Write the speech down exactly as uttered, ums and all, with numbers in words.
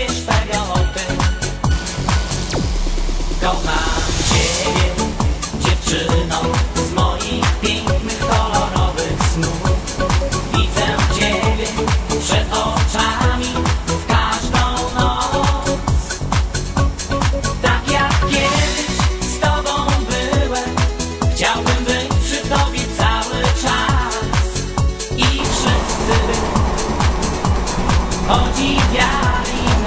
szpegaloty. Kocham Ciebie, dziewczyno, z moich pięknych, kolorowych snów. Widzę Ciebie przed oczami w każdą noc. Tak jak kiedyś z Tobą byłem, chciałbym być przy Tobie cały czas. I wszyscy podziwiali